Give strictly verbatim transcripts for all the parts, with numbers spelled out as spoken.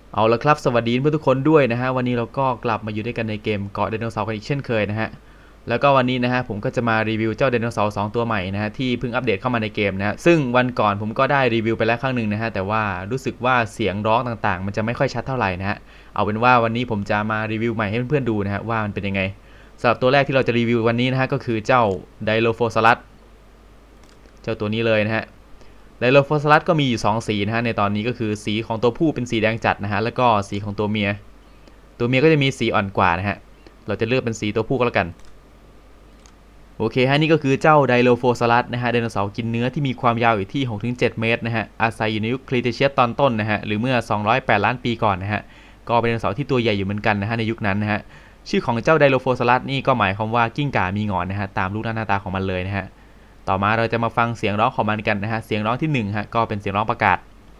เอาละครับสวัสดีเพื่อนทุกคนด้วยนะฮะวันนี้เราก็กลับมาอยู่ด้วยกันในเกมเกาะไดโนเสาร์กันอีกเช่นเคยนะฮะแล้วก็วันนี้นะฮะผมก็จะมารีวิวเจ้าไดโนเสาร์สองตัวใหม่นะฮะที่เพิ่งอัปเดตเข้ามาในเกมนะฮะซึ่งวันก่อนผมก็ได้รีวิวไปแล้วครั้งหนึ่งนะฮะแต่ว่ารู้สึกว่าเสียงร้องต่างๆมันจะไม่ค่อยชัดเท่าไหร่นะฮะเอาเป็นว่าวันนี้ผมจะมารีวิวใหม่ให้เพื่อนๆดูนะฮะว่ามันเป็นยังไงสำหรับตัวแรกที่เราจะรีวิววันนี้นะฮะก็คือเจ้าไดโลโฟซารัสเจ้าตัวนี้เลยนะฮะไดโลโฟซารัสก็มีอยู่สองสีนะฮะในตอนนี้ก็คือสีของตัวผู้เป็นสีแดงจัดนะฮะแล้วก็สีของตัวเมียตัวเมียก็จะมีสีอ่อนกว่านะฮะเราจะเลือกเป็นสีตัวผู้ก็แล้วกันโอเคฮะนี่ก็คือเจ้าไดโลโฟซารัสนะฮะไดโนเสาร์กินเนื้อที่มีความยาวอยู่ที่ หกถึงเจ็ด เมตรนะฮะอาศัยอยู่ในยุคครีเทเชียสตอนต้นนะฮะหรือเมื่อสองร้อยแปดล้านปีก่อนนะฮะก็เป็นไดโนเสาร์ที่ตัวใหญ่อยู่เหมือนกันนะฮะในยุคนั้นนะฮะชื่อของเจ้าไดโลโฟซารัสนี่ก็หมายความว่ากิ้งก่ามีหงอนนะฮะตามรูปหน้าตาของมันเลยนะฮะต่อมาเราจะมาฟังเสียงร้องของมันกันนะฮะเสียงร้องที่หนึ่งฮะก็เป็นเสียงร้องประกาศ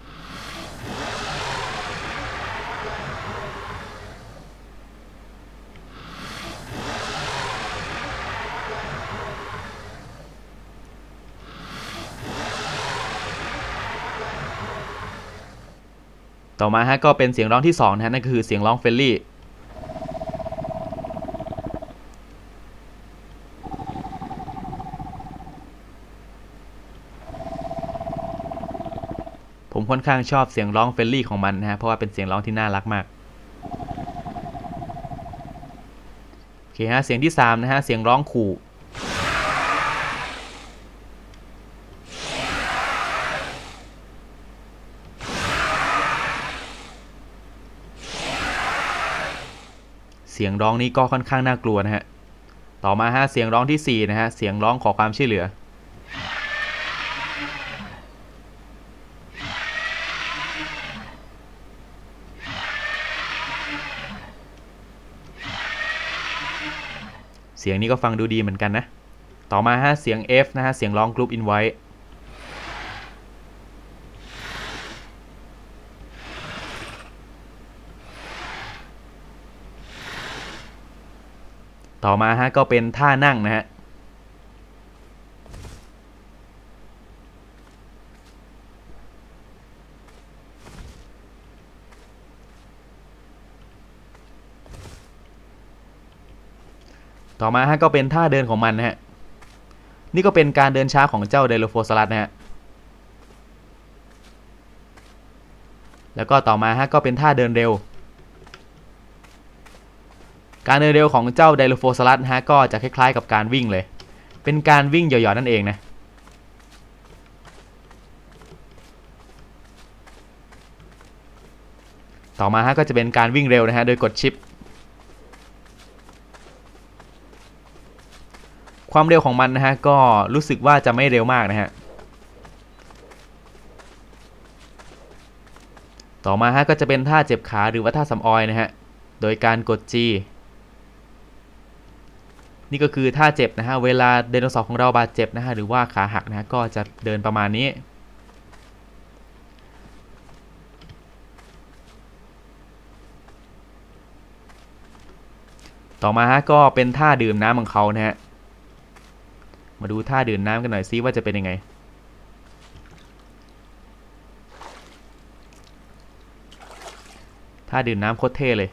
ต่อมาฮะก็เป็นเสียงร้องที่สองนะฮะนั่นก็คือเสียงร้องเฟลลี่ผมค่อนข้างชอบเสียงร้องเฟลลี่ของมันนะฮะเพราะว่าเป็นเสียงร้องที่น่ารักมากโอเคฮะเสียงที่สามนะฮะเสียงร้องขู่เสียงร้องนี้ก็ค่อนข้างน่ากลัวนะฮะต่อมาฮะเสียงร้องที่สี่นะฮะเสียงร้องขอความช่วยเหลือเสียงนี้ก็ฟังดูดีเหมือนกันนะต่อมาฮะเสียง F นะฮะเสียงร้อง Group Invite ต่อมาฮะก็เป็นท่านั่งนะฮะต่อมาฮะก็เป็นท่าเดินของมันนะฮะนี่ก็เป็นการเดินช้าของเจ้าไดโลโฟซารัสนะฮะแล้วก็ต่อมาฮะก็เป็นท่าเดินเร็วการเดินเร็วของเจ้าไดโลโฟซารัสนะฮะก็จะคล้ายๆกับการวิ่งเลยเป็นการวิ่งหย่อนๆนั่นเองนะต่อมาฮะก็จะเป็นการวิ่งเร็วนะฮะโดยกดชิปความเร็วของมันนะฮะก็รู้สึกว่าจะไม่เร็วมากนะฮะต่อมาฮะก็จะเป็นท่าเจ็บขาหรือว่าท่าสำออยนะฮะโดยการกด G นี่ก็คือท่าเจ็บนะฮะเวลาไดโนเสาร์ของเราบาดเจ็บนะฮะหรือว่าขาหักนะฮะก็จะเดินประมาณนี้ต่อมาฮะก็เป็นท่าดื่มน้ำของเขานะฮะมาดูท่าดื่มน้ำกันหน่อยซิว่าจะเป็นยังไงท่าดื่มน้ำโคตรเท่เลย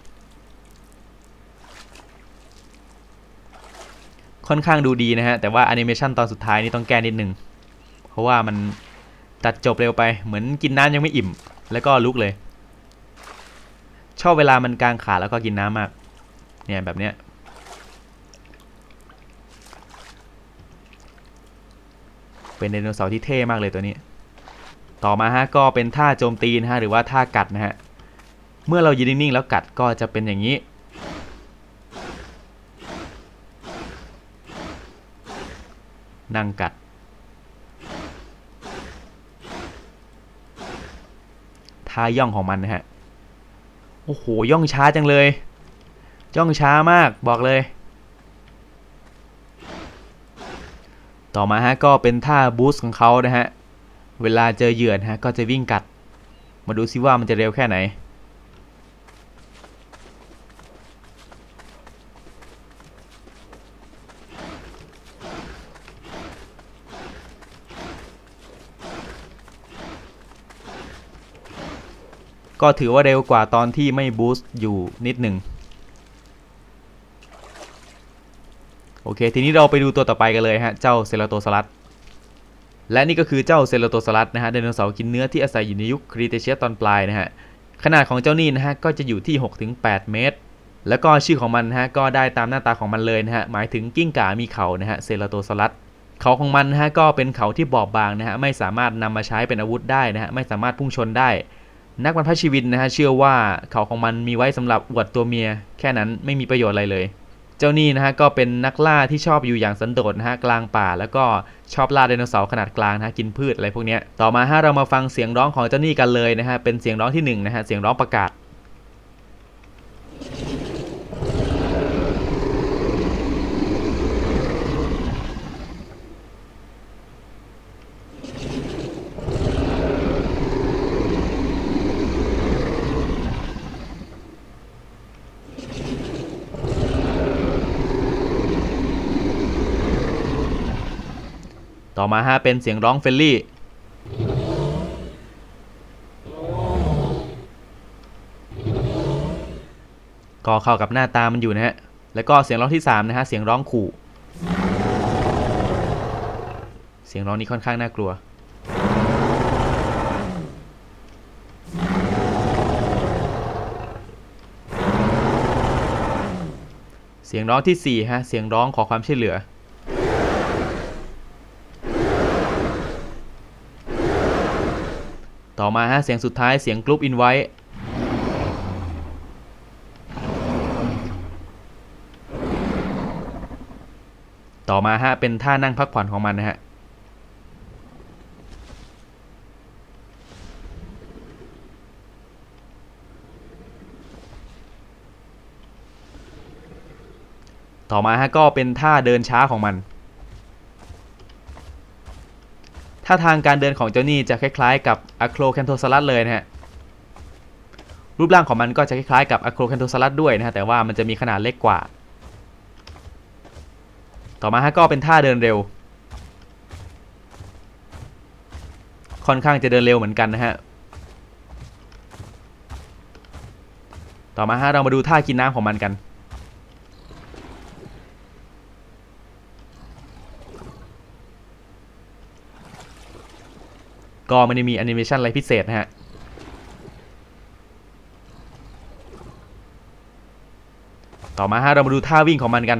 ค่อนข้างดูดีนะฮะแต่ว่าแอนิเมชันตอนสุดท้ายนี่ต้องแก้นิดนึงเพราะว่ามันตัดจบเร็วไปเหมือนกินน้ำยังไม่อิ่มแล้วก็ลุกเลยชอบเวลามันกางขาแล้วก็กินน้ำมากเนี่ยแบบเนี้ยเป็นไดโนเสาร์ที่เท่มากเลยตัวนี้ต่อมาฮะก็เป็นท่าโจมตีนะฮะหรือว่าท่ากัดนะฮะเมื่อเรายืนนิ่งๆแล้วกัดก็จะเป็นอย่างนี้นั่งกัดท่าย่องของมันนะฮะโอ้โหย่องช้าจังเลยย่องช้ามากบอกเลยต่อมาฮะก็เป็นท่าบูสต์ของเขานะฮะเวลาเจอเหยื่อนะฮะก็จะวิ่งกัดมาดูซิว่ามันจะเร็วแค่ไหนก็ถือว่าเร็วกว่าตอนที่ไม่บูสต์อยู่นิดหนึ่งโอเคทีนี้เราไปดูตัวต่อไปกันเลยฮะเจ้าเซราโตซอรัสและนี่ก็คือเจ้าเซราโตซอรัสนะฮะไดโนเสาร์กินเนื้อที่อาศัยอยู่ในยุคครีเทเชียสตอนปลายนะฮะขนาดของเจ้านี่นะฮะก็จะอยู่ที่ หกถึงแปด เมตรแล้วก็ชื่อของมันนะฮะก็ได้ตามหน้าตาของมันเลยนะฮะหมายถึงกิ้งก่ามีเขานะฮะเซราโตซอรัสเขาของมันนะฮะก็เป็นเขาที่บอบบางนะฮะไม่สามารถนำมาใช้เป็นอาวุธได้นะฮะไม่สามารถพุ่งชนได้นักบรรพชีวินนะฮะเชื่อว่าเขาของมันมีไว้สำหรับอวดตัวเมียแค่นั้นไม่มีประโยชน์อะไรเลยเจ้านี่นะฮะก็เป็นนักล่าที่ชอบอยู่อย่างสันโดษนะฮะกลางป่าแล้วก็ชอบล่าไดโนเสาร์ขนาดกลางนะฮะกินพืชอะไรพวกนี้ต่อมาฮะเรามาฟังเสียงร้องของเจ้านี่กันเลยนะฮะเป็นเสียงร้องที่หนึ่งนะฮะเสียงร้องประกาศต่อมาฮะเป็นเสียงร้องเฟลลี่ก็เข้ากับหน้าตามันอยู่นะฮะแล้วก็เสียงร้องที่สามนะฮะเสียงร้องขู่เสียงร้องนี้ค่อนข้างน่ากลัวเสียงร้องที่สี่ฮะเสียงร้องขอความช่วยเหลือต่อมาฮะเสียงสุดท้ายเสียงกรุ๊ปอินไว้ต่อมาฮะเป็นท่านั่งพักผ่อนของมันนะฮะต่อมาฮะก็เป็นท่าเดินช้าของมันท่าทางการเดินของเจ้านี่จะคล้ายๆกับอะโครแคนโทซอรัสเลยนะฮะรูปร่างของมันก็จะคล้ายๆกับอะโครแคนโทซอรัสด้วยนะฮะแต่ว่ามันจะมีขนาดเล็กกว่าต่อมาฮะก็เป็นท่าเดินเร็วค่อนข้างจะเดินเร็วเหมือนกันนะฮะต่อมาฮะเรามาดูท่ากินน้ำของมันกันก็ไม่ได้มีแอนิเมชันอะไรพิเศษนะฮะต่อมาฮะเรามาดูท่าวิ่งของมันกัน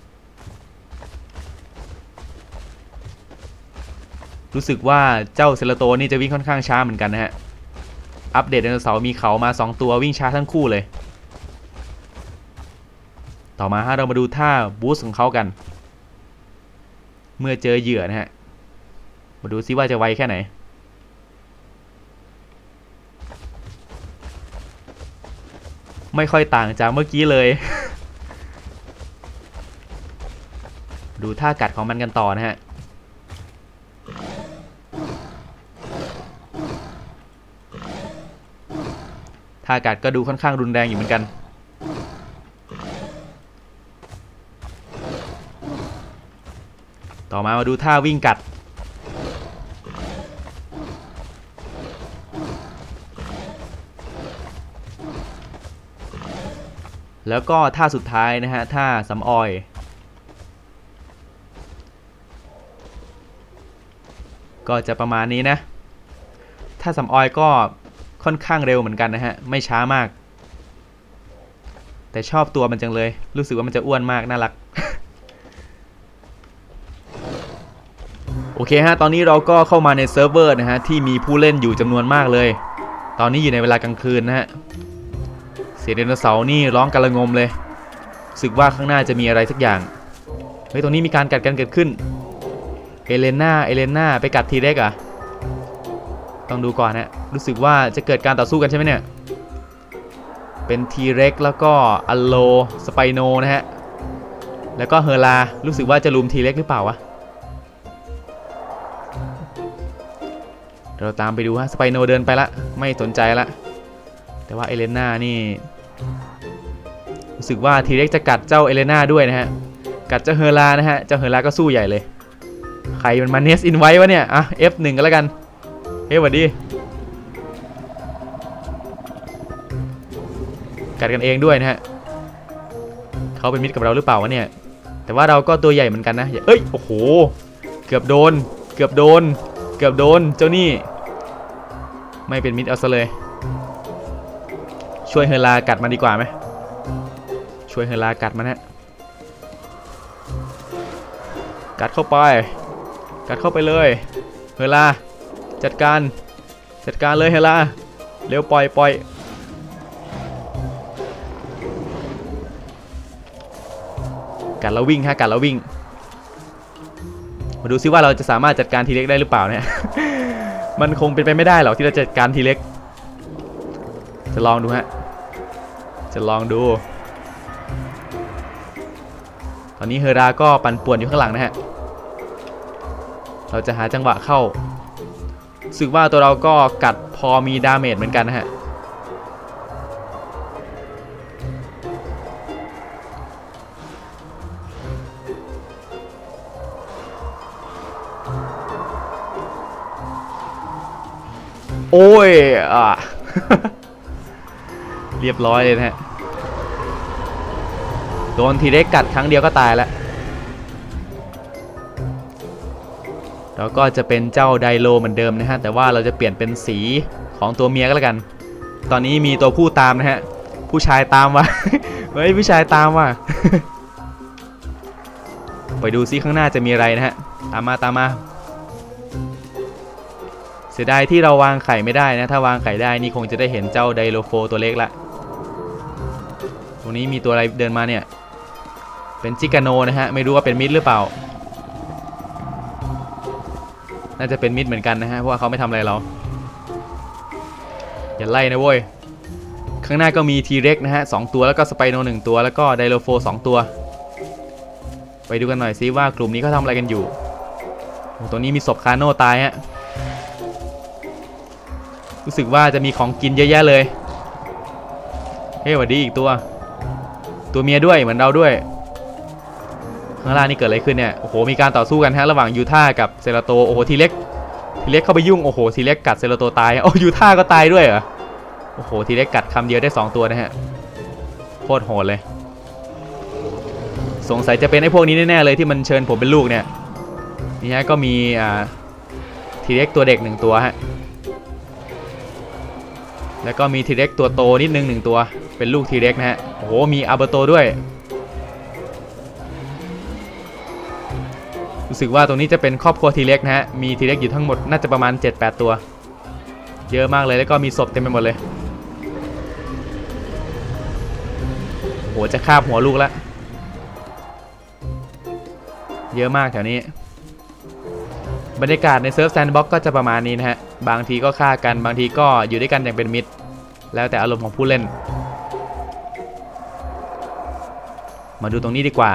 รู้สึกว่าเจ้าเซราโตนี่จะวิ่งค่อนข้างช้าเหมือนกันนะฮะอัปเดตไดโนเสาร์มีเขามาสองตัววิ่งช้าทั้งคู่เลยต่อมาฮะเรามาดูท่าบูสต์ของเขากันเมื่อเจอเหยื่อนะฮะมาดูซิว่าจะไวแค่ไหนไม่ค่อยต่างจากเมื่อกี้เลย ดูท่ากัดของมันกันต่อนะฮะท่ากัดก็ดูค่อนข้างรุนแรงอยู่เหมือนกันต่อมามาดูท่าวิ่งกัดแล้วก็ท่าสุดท้ายนะฮะท่าสำออยก็จะประมาณนี้นะท่าสำออยก็ค่อนข้างเร็วเหมือนกันนะฮะไม่ช้ามากแต่ชอบตัวมันจังเลยรู้สึกว่ามันจะอ้วนมากน่ารัก โอเคฮะตอนนี้เราก็เข้ามาในเซิร์ฟเวอร์นะฮะที่มีผู้เล่นอยู่จำนวนมากเลยตอนนี้อยู่ในเวลากลางคืนนะฮะเสียงไดโนเสาร์นี่ร้องกระงมเลยรู้สึกว่าข้างหน้าจะมีอะไรสักอย่างเฮ้ยตรงนี้มีการกัดกันเกิดขึ้นเอเลน่าเอเลน่าไปกัดทีเร็กอ่ะต้องดูก่อนนะรู้สึกว่าจะเกิดการต่อสู้กันใช่ไหมเนี่ยเป็นทีเร็กแล้วก็อัลโลสไปโนนะฮะแล้วก็เฮอร์ลารู้สึกว่าจะลุมทีเร็กหรือเปล่าวะเราตามไปดูฮะสไปโนเดินไปละไม่สนใจละแต่ว่าเอเลน่านี่รู้สึกว่าทีเร็กจะกัดเจ้าเอเลน่าด้วยนะฮะกัดเจ้าเฮอร์ลานะฮะเจ้าเฮอร์ลาก็สู้ใหญ่เลยใครมันมาเนสอินไว้วะเนี่ยอ่ะ เอฟ หนึ่ง กันแล้วกันเฮ้ยสวัสดีกัดกันเองด้วยนะฮะเขาเป็นมิตรกับเราหรือเปล่าวะเนี่ยแต่ว่าเราก็ตัวใหญ่เหมือนกันนะเอ้ยโอ้โหเกือบโดนเกือบโดนเกือบโดนเจ้านี่ไม่เป็นมิตรเอาซะเลยช่วยเฮลากัดมันดีกว่าไหมช่วยเฮลากัดมันฮะกัดเข้าไปกัดเข้าไปเลยเฮลาจัดการจัดการเลยเฮลาเร็วปล่อยปล่อยกัดแล้ววิ่งฮะกัดแล้ววิ่งมาดูซิว่าเราจะสามารถจัดการทีเล็กได้หรือเปล่าเนี่ย มันคงเป็นไปไม่ได้หรอกที่เราจะจัดการทีเล็กจะลองดูฮะจะลองดูตอนนี้เฮราก็ปั่นป่วนอยู่ข้างหลังนะฮะเราจะหาจังหวะเข้ารู้สึกว่าตัวเราก็กัดพอมีดาเมจเหมือนกันนะฮะโอ้ยอ่ะ เรียบร้อยเลยนะฮะโดนทีเล็กกัดครั้งเดียวก็ตายแล้วเราก็จะเป็นเจ้าไดโลเหมือนเดิมนะฮะแต่ว่าเราจะเปลี่ยนเป็นสีของตัวเมียก็แล้วกันตอนนี้มีตัวผู้ตามนะฮะผู้ชายตามว่ะ เฮ้ยผู้ชายตามว่ะ ไปดูซิข้างหน้าจะมีอะไรนะฮะตามมาตามมาเสียดายที่เราวางไข่ไม่ได้นะถ้าวางไข่ได้นี่คงจะได้เห็นเจ้าไดโลโฟตัวเล็กละตรงนี้มีตัวอะไรเดินมาเนี่ยเป็นจิกาโนนะฮะไม่รู้ว่าเป็นมิดหรือเปล่าน่าจะเป็นมิดเหมือนกันนะฮะเพราะว่าเขาไม่ทำอะไรเราอย่าไล่นะเว้ยข้างหน้าก็มีทีเร็กนะฮะสองตัวแล้วก็สไปโนหนึ่งตัวแล้วก็ไดโลโฟสองตัวไปดูกันหน่อยซิว่ากลุ่มนี้เขาทำอะไรกันอยู่โอ้ตัวนี้มีศพคาโน่ตายฮะรู้สึกว่าจะมีของกินเยอะแยะเลยเฮ้ยสวัสดีอีกตัวตัวเมียด้วยเหมือนเราด้วยข้างล่างนี่เกิดอะไรขึ้นเนี่ยโอ้โหมีการต่อสู้กันฮะระหว่างยูท่ากับเซราโตโอ้โหทีเล็กทีเล็กเข้าไปยุ่งโอ้โหทีเล็กกัดเซราโตตายโอ้ยูท่าก็ตายด้วยเหรอโอ้โหทีเล็กกัดคำเดียวได้สองตัวนะฮะโคตรโหดเลยสงสัยจะเป็นไอ้พวกนี้แน่ๆเลยที่มันเชิญผมเป็นลูกเนี่ยนี่ฮะก็มีอ่าทีเล็กตัวเด็กหนึ่งตัวฮะแล้วก็มีทีเร็กตัวโตนิดนึงหนึ่งตัวเป็นลูกทีเร็กนะฮะโอ้โหมีอาร์เบโตด้วยรู้สึกว่าตรงนี้จะเป็นครอบครัวทีเร็กนะฮะมีทีเร็กอยู่ทั้งหมดน่าจะประมาณ เจ็ดแปด ตัวเยอะมากเลยแล้วก็มีศพเต็มไปหมดเลยโหจะคาบหัวลูกแล้วเยอะมากแถวนี้บรรยากาศในเซิร์ฟแซนด์บ็อกซ์ก็จะประมาณนี้นะฮะบางทีก็ฆ่ากันบางทีก็อยู่ด้วยกันอย่างเป็นมิตรแล้วแต่อารมณ์ของผู้เล่นมาดูตรงนี้ดีกว่า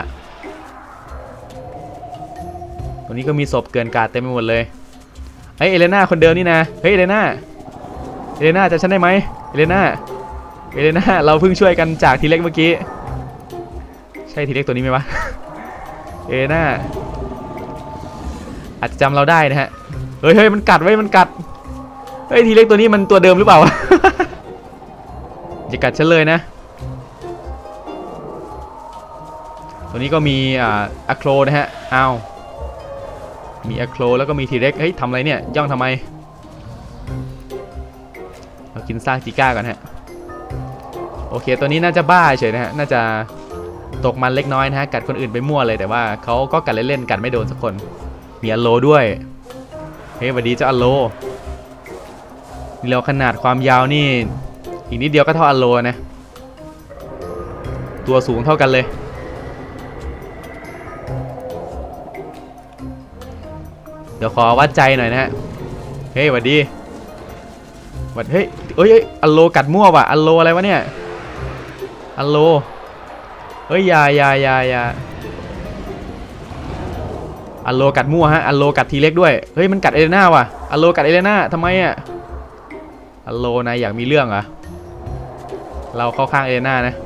ตรงนี้ก็มีศพเกินกาดเต็มไปหมดเลยเฮ้ยเอเลน่าคนเดิมนี่นะเฮ้ยเอเลน่าเอเลน่าจะฉันได้ไหมเอเลน่าเอเลน่าเราเพิ่งช่วยกันจากทีเล็กเมื่อกี้ใช่ทีเล็กตัวนี้ไหมวะ เอเลน่าอาจจะจำเราได้นะฮะเฮ้ยเฮ้ยมันกัดไว้มันกัดเฮ้ยทีเล็กตัวนี้มันตัวเดิมหรือเปล่า จะกัดฉันเลยนะตัวนี้ก็มีอ่าอะโครนะฮะอ้าวมีอะโครแล้วก็มีทีเล็กเฮ้ยทำอะไรเนี่ยย่องทำไมเรากินซากจิก้าก่อนฮะโอเคตัวนี้น่าจะบ้าเฉยนะฮะน่าจะตกมันเล็กน้อยนะฮะกัดคนอื่นไปมั่วเลยแต่ว่าเขาก็กัดเล่นๆกัดไม่โดนสักคนมีอัลโลด้วยเฮ้ยสวัสดีเจ้าอัลโลนี่เราขนาดความยาวนี่อีกนิดเดียวก็เท่าอัลโลนะตัวสูงเท่ากันเลยเดี๋ยวขอวัดใจหน่อยนะฮะเฮ้ยสวัสดีวัดเฮ้ยเอ้ยอัลโลกัดมั่วว่ะอัลโลอะไรวะเนี่ยอัลโลเฮ้ยยายายายาอัลโลกัดมั่วฮะอัลโลกัดทีเล็กด้วยเฮ้ยมันกัดเอเลน่าว่ะอัลโลกัดเอเลน่าทำไมอ่ะอัลโลนายอยากมีเรื่องเหรอเราเข้าข้างเอเลน่านะ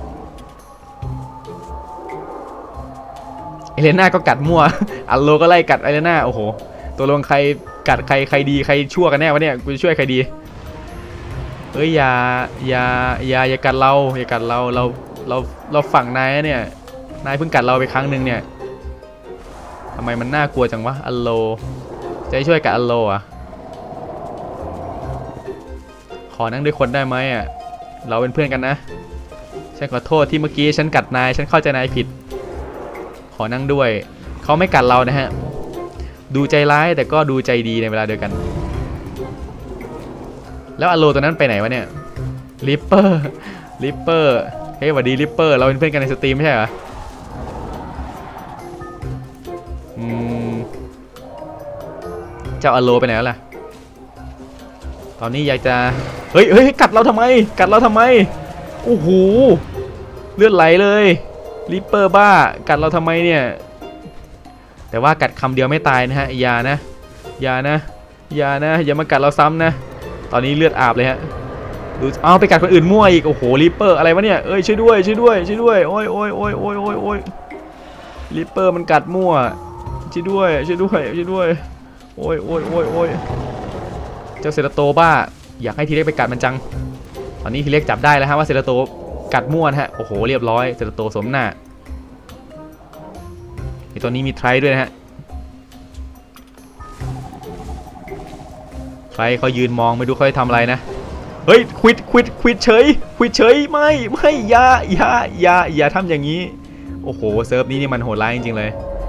เอเลน่าก็กัดมั่ว อัลโลก็ไล่กัดเอเลน่าโอ้โหตัวลงใครกัดใครใครดีใครชั่วกันแน่วะเนี่ยกูจะช่วยใครดีเฮ้ยอย่าอย่าอย่าอย่ากัดเราอย่ากัดเราเราเราเราฝั่งนายเนี่ยนายเพิ่งกัดเราไปครั้งหนึ่งเนี่ยทำไมมันน่ากลัวจังวะอัลโลจะช่วยกัดอัลโลอ่ะขอนั่งด้วยคนได้ไหมอ่ะเราเป็นเพื่อนกันนะฉันขอโทษที่เมื่อกี้ฉันกัดนายฉันเข้าใจนายผิดขอนั่งด้วยเขาไม่กัดเรานะฮะดูใจร้ายแต่ก็ดูใจดีในเวลาเดียวกันแล้วอโลตัวนั้นไปไหนวะเนี่ยลิปเปอร์ลิปเปอร์เฮ้ยสวัสดีลิปเปอร์เราเป็นเพื่อนกันในสตรีมไม่ใช่เหรออืมเจ้าอโลไปไหนแล้วล่ะตอนนี้อยากจะเฮ้ยเฮ้ยกัดเราทำไมกัดเราทำไมโอ้โหเลือดไหลเลยลิปเปอร์บ้ากัดเราทำไมเนี่ยแต่ว่ากัดคำเดียวไม่ตายนะฮะอย่านะอย่านะอย่านะอย่ามากัดเราซ้ำนะตอนนี้เลือดอาบเลยฮะดูเอาไปกัดคนอื่นมั่วอีกโอ้โหลิปเปอร์อะไรวะเนี่ยเอ้ยช่วยด้วยช่วยด้วยช่วยด้วยโอ้ยโอ้ยโอ้ยโอ้ยโอ้ยโอ้ยลิปเปอร์มันกัดมั่วช่วยด้วยช่วยด้วยช่วยด้วยโอ้ยโอ้ยโอ้ยโอ้ยเจ้าเซราโตบ้าอยากให้ทีเล็กไปกัดมันจังตอนนี้ทีเล็กจับได้แล้วฮะว่าเซราโตกัดมั่วนะฮะโอ้โหเรียบร้อยเซราโตสมหน้าไอตัวนี้มีไทรด้วยนะฮะไทรเขายืนมองไม่ดูเขาจะทำอะไรนะเฮ้ยควิดควิดควิดเฉยควิดเฉยไม่ไม่อย่าอย่าอย่าอย่าทำอย่างนี้โอ้โหเซิร์ฟนี้นี่มันโหดร้ายจริงๆเลย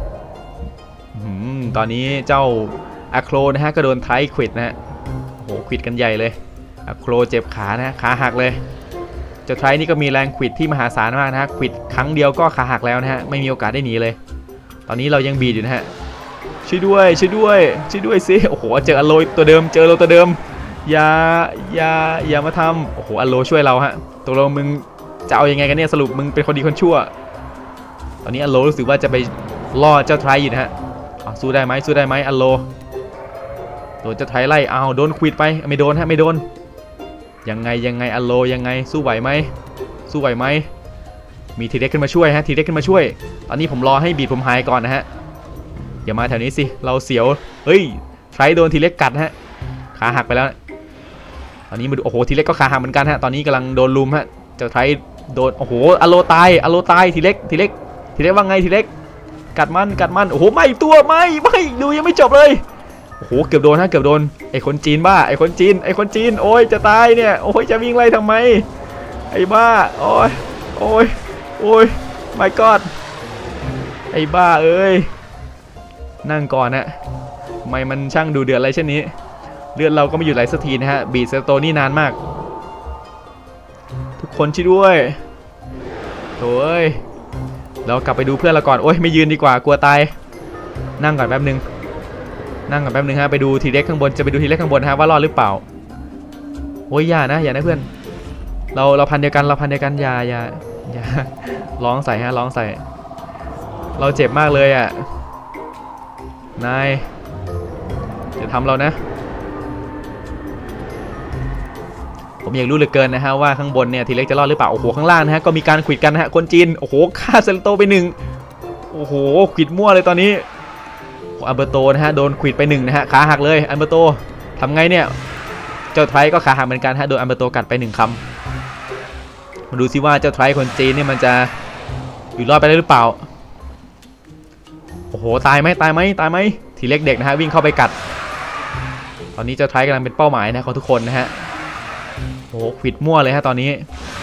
ตอนนี้เจ้าอะโครนะฮะก็โดนไทรควิดนะฮะโอ้โหควิดกันใหญ่เลยอะโครเจ็บขานะขาหักเลยเจ้าไทรนี่ก็มีแรงควิดที่มหาศาลมากนะฮะควิดครั้งเดียวก็ขาหักแล้วนะฮะไม่มีโอกาสได้หนีเลยตอนนี้เรายังบีดอยู่นะฮะช่วยด้วยช่วยด้วยช่วยด้วยสิโอ้โหเจออโลตัวเดิมเจอเราตัวเดิมอย่าอย่าอย่ามาทำโอ้โหอโลช่วยเราฮะตัวเรามึงจะเอายังไงกันเนี่ยสรุปมึงเป็นคนดีคนชั่วตอนนี้อโลรู้สึกว่าจะไปล่อเจ้าไทรอยู่นะฮะสู้ได้ไหมสู้ได้ไหมอโลโดนเจ้าไทรไล่เอาโดนควิดไปไม่โดนฮะไม่โดนยังไงยังไงอโลยังไงสู้ไหวไหมสู้ไหวไหมมีทีเด็กขึ้นมาช่วยฮะทีเด็กขึ้นมาช่วยตอนนี้ผมรอให้บีดผมหายก่อนนะฮะอย่ามาแถวนี้สิเราเสียวเฮ้ยไทรโดนทีเล็กกัดฮะขาหักไปแล้วตอนนี้มาดูโอ้โหทีเล็กก็ขาหักเหมือนกันฮะตอนนี้กำลังโดนลุมฮะเจ้าไทรโดนโอ้โหอโลตายอโลตายทีเล็กทีเล็กทีเล็กว่าไงทีเล็กกัดมันกัดมันโอ้โหไม่ตัวไม่ไม่ดูยังไม่จบเลยโอ้โหเกือบโดนฮะเกือบโดนไอ้คนจีนบ้าไอ้คนจีนไอ้คนจีนโอ้ยจะตายเนี่ยโอ้ยจะวิ่งไล่ทำไมไอ้บ้าโอ้ยโอ้ยโอ้ย my god ไอ้บ้าเอ้ยนั่งก่อนนะทำไมมันช่างดูเดือดอะไรเช่นนี้เลือดเราก็ไม่หยุดไหลสักทีนะฮะบีดเซโตนี่นานมากทุกคนช่วยด้วยโอ้ยเรากลับไปดูเพื่อนเราก่อนโอ้ยไม่ยืนดีกว่ากลัวตายนั่งก่อนแป๊บนึงนั่งก่อนแป๊บนึงฮะไปดูทีเล็กข้างบนจะไปดูทีเล็กข้างบนฮะว่ารอดหรือเปล่าโอ้ยอย่านะอย่านะเพื่อนเราเราพันเดียวกันเราพันเดียวกันอย่าอย่าอย่าร้องใส่ฮะร้องใส่เราเจ็บมากเลยอ่ะนายจะทำเรานะผมอยากรู้เหลือเกินนะฮะว่าข้างบนเนี่ยทีเล็กจะรอดหรือเปล่าโอ้โหข้างล่างนะฮะก็มีการขวิดกันนะฮะคนจีนโอ้โหฆ่าเซเลโตไปหนึ่งโอ้โหขวิดมั่วเลยตอนนี้อัลเบอร์โตนะฮะโดนขวิดไปหนึ่งนะฮะขาหักเลยอัลเบอร์โตทำไงเนี่ยเจ้าไทรก็ขาหักเหมือนกันฮะโดนอัลเบอร์โตกัดไปหนึ่งคำมาดูซิว่าเจ้าไทรคนจีนเนี่ยมันจะอยู่รอดไปได้หรือเปล่าโอ้โหตายไหมตายไหมตายไหมทีเล็กเด็กนะฮะวิ่งเข้าไปกัดตอนนี้เจ้าไทรกำลังเป็นเป้าหมายนะของทุกคนนะฮะโอ้โหขวิดมั่วเลยฮะตอนนี้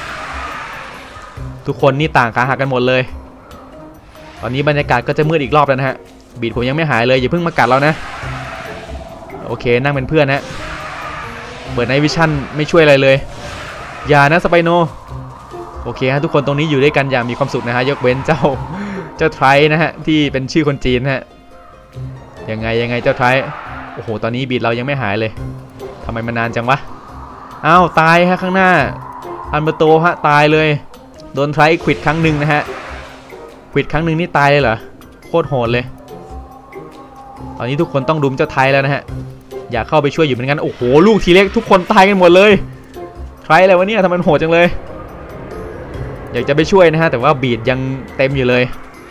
ทุกคนนี่ต่างขาหักกันหมดเลยตอนนี้บรรยากาศก็จะมืดอีกรอบแล้วนะฮะบีดผมยังไม่หายเลยอย่าเพิ่งมากัดเรานะโอเคนั่งเป็นเพื่อนนะเปิดไนท์วิชั่นไม่ช่วยอะไรเลยอย่านะสไปโนโอเคฮะทุกคนตรงนี้อยู่ด้วยกันอย่างมีความสุขนะฮะยกเว้นเจ้าเจ้าไทรนะฮะที่เป็นชื่อคนจีนฮะยังไงยังไงเจ้าไทรโอ้โหตอนนี้บีดเรายังไม่หายเลยทำไมมันนานจังวะอ้าวตายฮะข้างหน้าอัลเบอร์โตฮะตายเลยโดนไทรควิดครั้งหนึ่งนะฮะควิดครั้งหนึ่งนี่ตายเลยเหรอโคตรโหดเลยตอนนี้ทุกคนต้องรุมเจ้าไทรแล้วนะฮะอยากเข้าไปช่วยอยู่เหมือนกันโอ้โหลูกทีเล็กทุกคนตายกันหมดเลยไทรอะไรวะเนี่ยทำไมมันโหดจังเลยอยากจะไปช่วยนะฮะแต่ว่าบีดยังเต็มอยู่เลย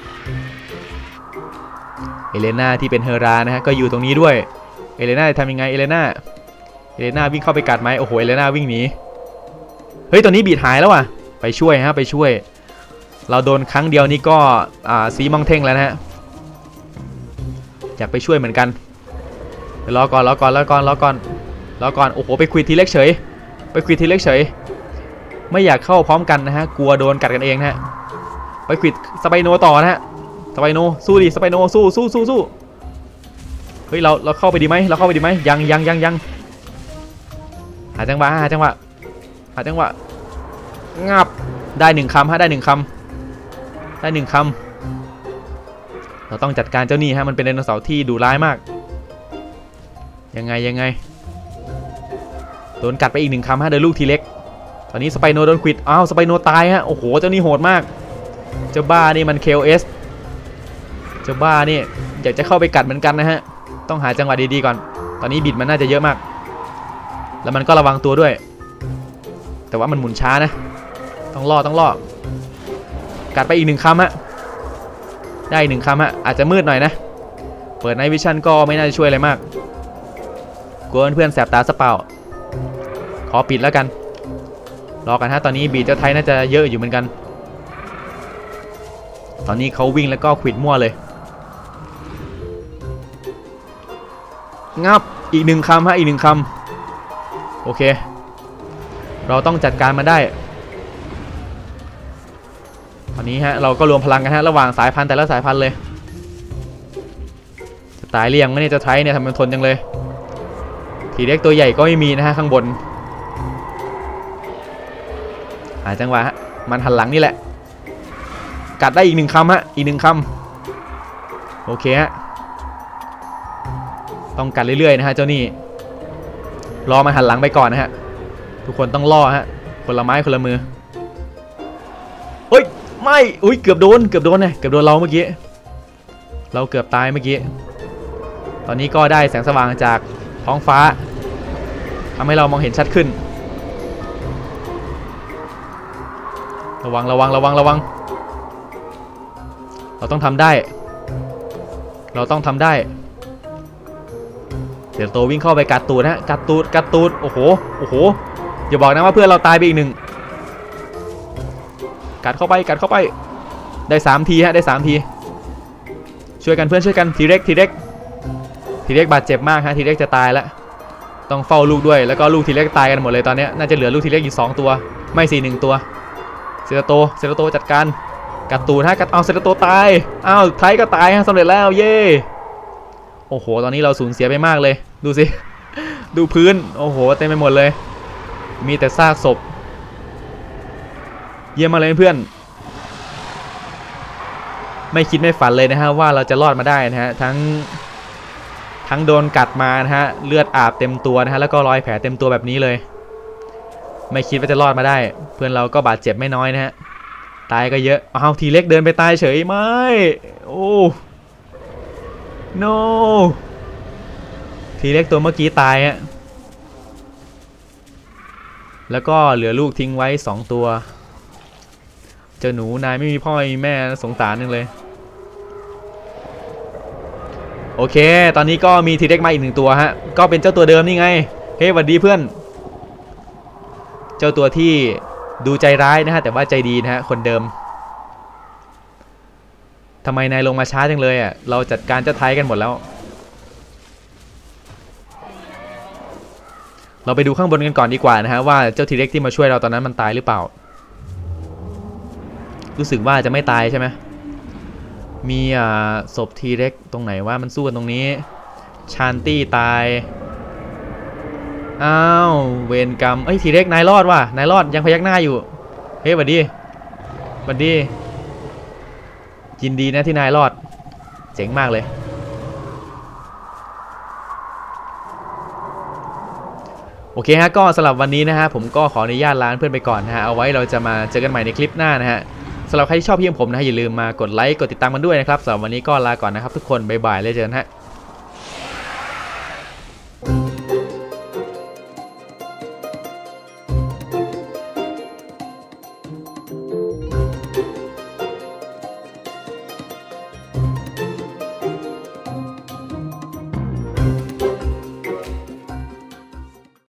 เอเลน่าที่เป็นเฮรานะฮะก็อยู่ตรงนี้ด้วยเอเลน่าจะทำยังไงเอเลน่าเอเลน่าวิ่งเข้าไปกัดไหมโอ้โหเอเลน่าวิ่งหนีเฮ้ยตอนนี้บีดหายแล้วว่ะไปช่วยฮะไปช่วยเราโดนครั้งเดียวนี่ก็อ่าสีมองเท่งแล้วนะฮะอยากไปช่วยเหมือนกันรอก่อนรอก่อนรอก่อนรอก่อนรอก่อนโอ้โหไปควิดทีเล็กเฉยไปควิดทีเล็กเฉยไม่อยากเข้าพร้อมกันนะฮะกลัวโดนกัดกันเองนะฮะไปควิดสไปโนต่อนะฮะสไปโนสู้ดิสไปโนสู้สู้สู้สู้เฮ้ยเราเราเข้าไปดีไหมเราเข้าไปดีไหมยังยังยังยังหาจังหวะหาจังหวะหาจังหวะงับได้หนึ่งคำฮะได้หนึ่งคำได้หนึ่งคำเราต้องจัดการเจ้านี่ฮะมันเป็นไดโนเสาร์ที่ดุร้ายมากยังไงยังไงโดนกัดไปอีกหนึ่งคำฮะโดยลูกทีเล็กตอนนี้สไปโนโดนควิดอ้าวสไปโนตายฮะโอ้โหเจ้านี่โหดมากเจ้าบ้านี่มัน เค โอ เอส เจ้าบ้านี่อยากจะเข้าไปกัดเหมือนกันนะฮะต้องหาจังหวะดีๆก่อนตอนนี้บิดมันน่าจะเยอะมากแล้วมันก็ระวังตัวด้วยแต่ว่ามันหมุนช้านะต้องล่อต้องล่อกัดไปอีกหนึ่งคำฮะได้อีกหนึ่งคำฮะอาจจะมืดหน่อยนะเปิดไนท์วิชั่นก็ไม่น่าจะช่วยอะไรมากกลัวเพื่อนแสบตาสเปล่าขอปิดแล้วกันรอกันฮะตอนนี้บีเจ้าไทยน่าจะเยอะอยู่เหมือนกันตอนนี้เขาวิ่งแล้วก็ขวิดมั่วเลยงับอีกหนึ่งคำฮะอีกหนึ่งคำโอเคเราต้องจัดการมันได้ตอนนี้ฮะเราก็รวมพลังกันฮะระหว่างสายพันธุ์แต่ละสายพันธุ์เลยจะตายเรียงไม่เนี่ยจะไทยเนี่ยทำเป็นทนจังเลยทีเล็กตัวใหญ่ก็ไม่มีนะฮะข้างบนหาจังหวะฮะมันหันหลังนี่แหละกัดได้อีกหนึ่งคำฮะอีกหนึ่งคำโอเคฮะต้องกัดเรื่อยๆนะฮะเจ้านี่รอมันหันหลังไปก่อนนะฮะทุกคนต้องล่อฮะคนละไม้คนละมือเฮ้ยไม่อุ้ยเกือบโดนเกือบโดนเนี่ยเกือบโดนเราเมื่อกี้เราเกือบตายเมื่อกี้ตอนนี้ก็ได้แสงสว่างจากท้องฟ้าทำให้เรามองเห็นชัดขึ้นระวังระวังระวังระวังเราต้องทำได้เราต้องทำได้เดี๋ยวโตวิ่งเข้าไปกัดตูดฮะกัดตูดกัดตูดโอ้โหโอ้โหอย่าบอกนะว่าเพื่อนเราตายไปอีกหนึ่งกัดเข้าไปกัดเข้าไปได้สามทีฮะได้สามทีช่วยกันเพื่อนช่วยกันทีเล็กทีเล็กทีเล็กบาดเจ็บมากฮะทีเล็กจะตายแล้วต้องเฝ้าลูกด้วยแล้วก็ลูกทีเล็กตายกันหมดเลยตอนนี้น่าจะเหลือลูกทีเล็กอยู่สองตัวไม่สี่หนึ่งตัวเซราโตเซราโตจัดการกัดตูดฮะกัดเอาเซราโตตายอ้าวไทยก็ตายฮะสำเร็จแล้วเย่โอ้โหตอนนี้เราสูญเสียไปมากเลยดูสิดูพื้นโอ้โหเต็มไปหมดเลยมีแต่ซากศพเยี่ยมมาเลยเพื่อนไม่คิดไม่ฝันเลยนะฮะว่าเราจะรอดมาได้นะฮะทั้งทั้งโดนกัดมานะฮะเลือดอาบเต็มตัวนะฮะแล้วก็รอยแผลเต็มตัวแบบนี้เลยไม่คิดว่าจะรอดมาได้เพื่อนเราก็บาดเจ็บไม่น้อยนะฮะตายก็เยอะอ้าวทีเล็กเดินไปตายเฉยไม่โอ้ no ทีเล็กตัวเมื่อกี้ตายฮะแล้วก็เหลือลูกทิ้งไว้สองตัวเจ้าหนูนายไม่มีพ่อไม่มีแม่สงสารนึงเลยโอเคตอนนี้ก็มีทีเล็กมาอีกหนึ่งตัวฮะก็เป็นเจ้าตัวเดิมนี่ไงเฮ้ยสวัสดีเพื่อนเจ้าตัวที่ดูใจร้ายนะฮะแต่ว่าใจดีนะฮะคนเดิมทำไมนายลงมาช้าจังเลยอ่ะเราจัดการเจ้าไทยกันหมดแล้วเราไปดูข้างบนกันก่อนดีกว่านะฮะว่าเจ้าทีเล็กที่มาช่วยเราตอนนั้นมันตายหรือเปล่ารู้สึกว่าจะไม่ตายใช่ไหมมีอ่าศพทีเล็กตรงไหนว่ามันสู้กันตรงนี้ชานตี้ตายอ้าวเวรกรรมเอ้ยทีเล็กนายรอดว่ะนายรอดยังพยักหน้าอยู่เฮ้ยสวัสดีสวัสดียินดีนะที่นายรอดเจ๋งมากเลยโอเคฮะก็สำหรับวันนี้นะฮะผมก็ขออนุญาตลาเพื่อนไปก่อนนะฮะเอาไว้เราจะมาเจอกันใหม่ในคลิปหน้านะฮะสำหรับใครที่ชอบเพียงผมนะฮะอย่าลืมมากดไลค์กดติดตามกันด้วยนะครับสำหรับวันนี้ก็ลาก่อนนะครับทุกคนบ๊ายบายแล้วเจอกันฮะ